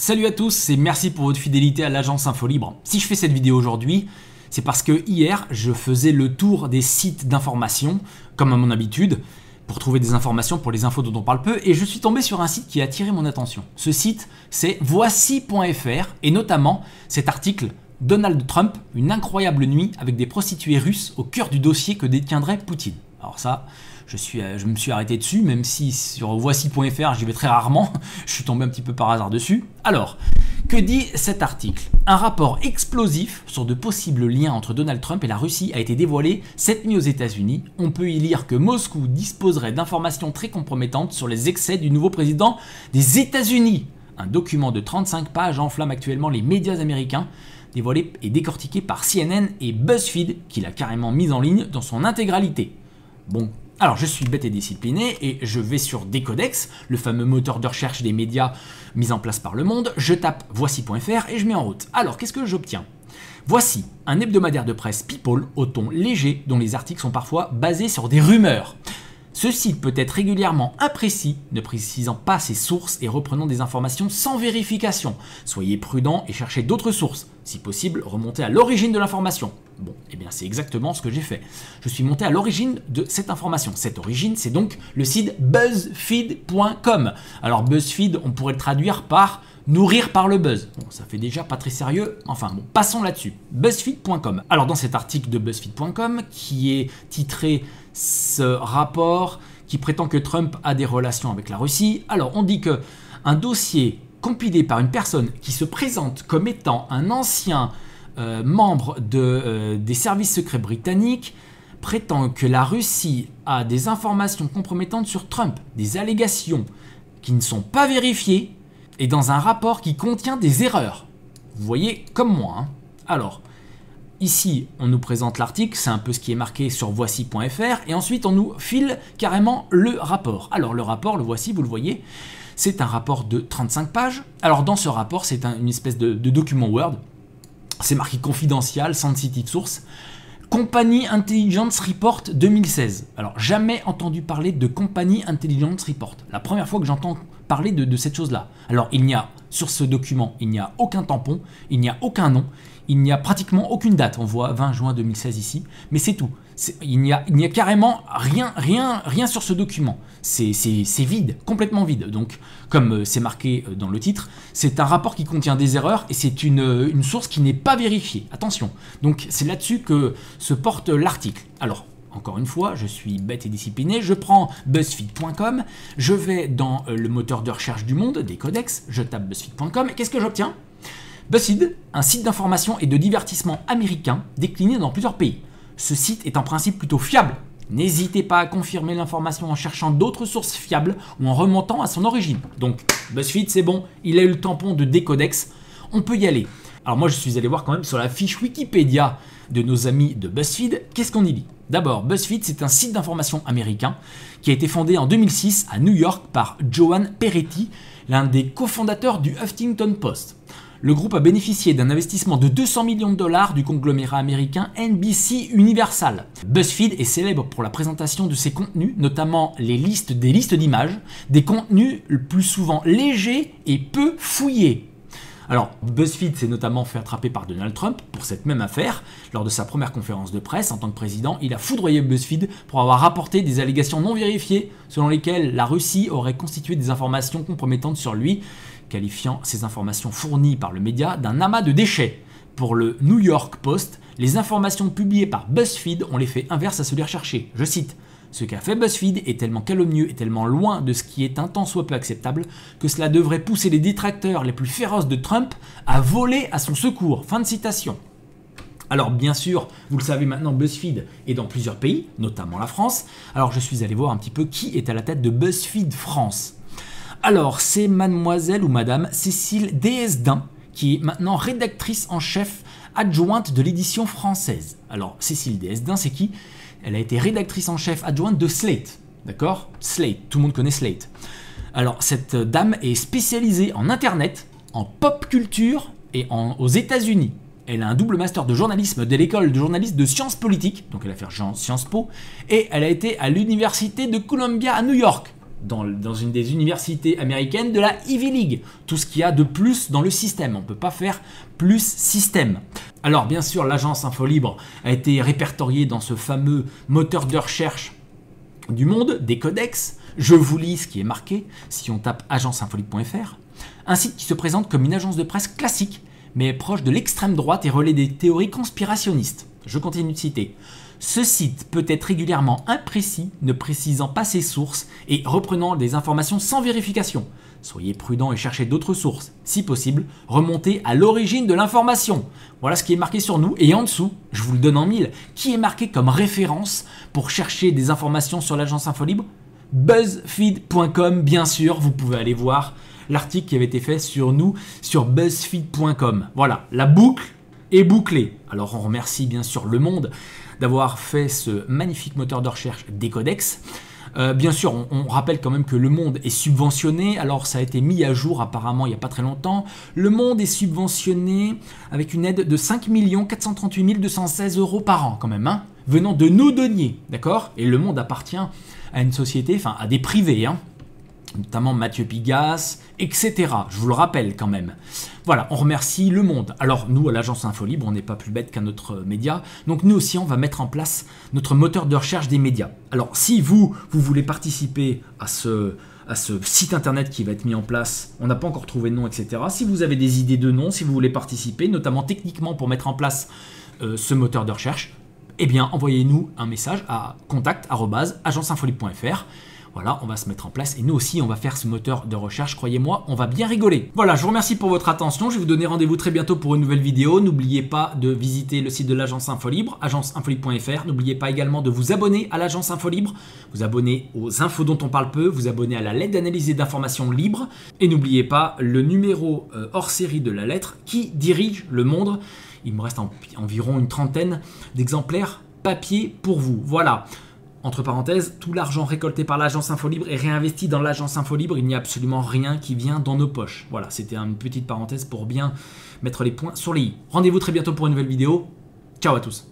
Salut à tous et merci pour votre fidélité à l'agence Infolibre. Si je fais cette vidéo aujourd'hui, c'est parce que hier, je faisais le tour des sites d'information, comme à mon habitude, pour trouver des informations pour les infos dont on parle peu, et je suis tombé sur un site qui a attiré mon attention. Ce site, c'est voici.fr, et notamment cet article « Donald Trump, une incroyable nuit avec des prostituées russes au cœur du dossier que détiendrait Poutine ». Alors ça, je me suis arrêté dessus, même si sur voici.fr j'y vais très rarement, je suis tombé un petit peu par hasard dessus. Alors, que dit cet article? Un rapport explosif sur de possibles liens entre Donald Trump et la Russie a été dévoilé cette nuit aux États-Unis. On peut y lire que Moscou disposerait d'informations très compromettantes sur les excès du nouveau président des États-Unis. Un document de 35 pages enflamme actuellement les médias américains, dévoilé et décortiqué par CNN et BuzzFeed, qui l'a carrément mis en ligne dans son intégralité. Bon, alors je suis bête et discipliné et je vais sur Decodex, le fameux moteur de recherche des médias mis en place par Le Monde, je tape voici.fr et je mets en route. Alors qu'est-ce que j'obtiens? Voici un hebdomadaire de presse people au ton léger dont les articles sont parfois basés sur des rumeurs. Ce site peut être régulièrement imprécis, ne précisant pas ses sources et reprenant des informations sans vérification. Soyez prudent et cherchez d'autres sources. Si possible, remontez à l'origine de l'information. Bon, eh bien c'est exactement ce que j'ai fait. Je suis monté à l'origine de cette information. Cette origine, c'est donc le site buzzfeed.com. Alors BuzzFeed, on pourrait le traduire par nourrir par le buzz. Bon, ça fait déjà pas très sérieux. Enfin bon, passons là-dessus. BuzzFeed.com. Alors dans cet article de BuzzFeed.com, qui est titré ce rapport qui prétend que Trump a des relations avec la Russie, alors on dit que un dossier compilé par une personne qui se présente comme étant un ancien membre des services secrets britanniques prétend que la Russie a des informations compromettantes sur Trump, des allégations qui ne sont pas vérifiées et dans un rapport qui contient des erreurs. Vous voyez, comme moi. Hein. Alors, ici, on nous présente l'article, c'est un peu ce qui est marqué sur voici.fr, et ensuite on nous file carrément le rapport. Alors le rapport, le voici, vous le voyez, c'est un rapport de 35 pages. Alors dans ce rapport, c'est une espèce de document Word, c'est marqué confidentiel, sensitive source, Company Intelligence Report 2016. Alors jamais entendu parler de Company Intelligence Report, la première fois que j'entends parler de cette chose-là. Alors il n'y a, sur ce document, il n'y a aucun tampon, il n'y a aucun nom, il n'y a pratiquement aucune date, on voit 20 juin 2016 ici, mais c'est tout. Il n'y a carrément rien sur ce document. C'est vide, complètement vide. Donc, comme c'est marqué dans le titre, c'est un rapport qui contient des erreurs et c'est une source qui n'est pas vérifiée. Attention. Donc, c'est là-dessus que se porte l'article. Alors, encore une fois, je suis bête et discipliné, je prends BuzzFeed.com, je vais dans le moteur de recherche du monde, Decodex, je tape BuzzFeed.com et qu'est-ce que j'obtiens? BuzzFeed, un site d'information et de divertissement américain décliné dans plusieurs pays. Ce site est en principe plutôt fiable. N'hésitez pas à confirmer l'information en cherchant d'autres sources fiables ou en remontant à son origine. Donc BuzzFeed, c'est bon, il a eu le tampon de Decodex, on peut y aller. Alors moi je suis allé voir quand même sur la fiche Wikipédia de nos amis de BuzzFeed, qu'est-ce qu'on y dit? D'abord, BuzzFeed, c'est un site d'information américain qui a été fondé en 2006 à New York par Joan Peretti, l'un des cofondateurs du Huffington Post. Le groupe a bénéficié d'un investissement de 200 millions de dollars du conglomérat américain NBC Universal. BuzzFeed est célèbre pour la présentation de ses contenus, notamment des listes d'images, des contenus le plus souvent légers et peu fouillés. Alors, BuzzFeed s'est notamment fait attraper par Donald Trump pour cette même affaire. Lors de sa première conférence de presse en tant que président, il a foudroyé BuzzFeed pour avoir rapporté des allégations non vérifiées selon lesquelles la Russie aurait constitué des informations compromettantes sur lui, qualifiant ces informations fournies par le média d'un amas de déchets. Pour le New York Post, les informations publiées par BuzzFeed ont l'effet inverse à celui recherché. Je cite: « Ce qu'a fait BuzzFeed est tellement calomnieux et tellement loin de ce qui est un tant soit peu acceptable que cela devrait pousser les détracteurs les plus féroces de Trump à voler à son secours. » Fin de citation. Alors bien sûr, vous le savez maintenant, BuzzFeed est dans plusieurs pays, notamment la France. Alors je suis allé voir un petit peu qui est à la tête de BuzzFeed France. Alors, c'est mademoiselle ou madame Cécile Desesdins, qui est maintenant rédactrice en chef adjointe de l'édition française. Alors, Cécile Desesdins, c'est qui? Elle a été rédactrice en chef adjointe de Slate. D'accord? Slate, tout le monde connaît Slate. Alors, cette dame est spécialisée en Internet, en pop culture et aux États-Unis. Elle a un double master de journalisme de l'école de journalisme de sciences politiques, donc elle a fait Sciences Po, et elle a été à l'université de Columbia à New York. dans une des universités américaines de la Ivy League. Tout ce qu'il y a de plus dans le système. On ne peut pas faire plus système. Alors bien sûr, l'agence InfoLibre a été répertoriée dans ce fameux moteur de recherche du monde, des codex. Je vous lis ce qui est marqué si on tape agenceinfolibre.fr. Un site qui se présente comme une agence de presse classique, mais proche de l'extrême droite et relaie des théories conspirationnistes. Je continue de citer. Ce site peut être régulièrement imprécis, ne précisant pas ses sources et reprenant des informations sans vérification. Soyez prudent et cherchez d'autres sources. Si possible, remontez à l'origine de l'information. Voilà ce qui est marqué sur nous. Et en dessous, je vous le donne en mille, qui est marqué comme référence pour chercher des informations sur l'agence InfoLibre? BuzzFeed.com, bien sûr. Vous pouvez aller voir l'article qui avait été fait sur nous sur BuzzFeed.com. Voilà, la boucle est bouclée. Alors on remercie bien sûr Le Monde d'avoir fait ce magnifique moteur de recherche des codex. Bien sûr, on rappelle quand même que Le Monde est subventionné. Alors ça a été mis à jour apparemment il n'y a pas très longtemps. Le Monde est subventionné avec une aide de 5 438 216 € par an quand même, hein, venant de nos deniers, d'accord? Et Le Monde appartient à une société, enfin à des privés, hein, notamment Mathieu Pigasse, etc. Je vous le rappelle quand même. Voilà, on remercie Le Monde. Alors nous, à l'agence InfoLibre, on n'est pas plus bête qu'un autre média. Donc nous aussi, on va mettre en place notre moteur de recherche des médias. Alors si vous voulez participer à ce site internet qui va être mis en place, on n'a pas encore trouvé de nom, etc. Si vous avez des idées de noms, si vous voulez participer, notamment techniquement pour mettre en place ce moteur de recherche, eh bien envoyez-nous un message à contact@agenceinfolibre.fr. Voilà, on va se mettre en place et nous aussi on va faire ce moteur de recherche, croyez-moi, on va bien rigoler. Voilà, je vous remercie pour votre attention, je vais vous donner rendez-vous très bientôt pour une nouvelle vidéo. N'oubliez pas de visiter le site de l'agence InfoLibre, agenceinfolibre.fr. N'oubliez pas également de vous abonner à l'agence InfoLibre, vous abonner aux infos dont on parle peu, vous abonner à la lettre d'analyse et d'information libre. Et n'oubliez pas le numéro hors série de la lettre qui dirige le monde. Il me reste environ une trentaine d'exemplaires papier pour vous. Voilà. Entre parenthèses, tout l'argent récolté par l'agence InfoLibre est réinvesti dans l'agence InfoLibre. Il n'y a absolument rien qui vient dans nos poches. Voilà, c'était une petite parenthèse pour bien mettre les points sur les i. Rendez-vous très bientôt pour une nouvelle vidéo. Ciao à tous.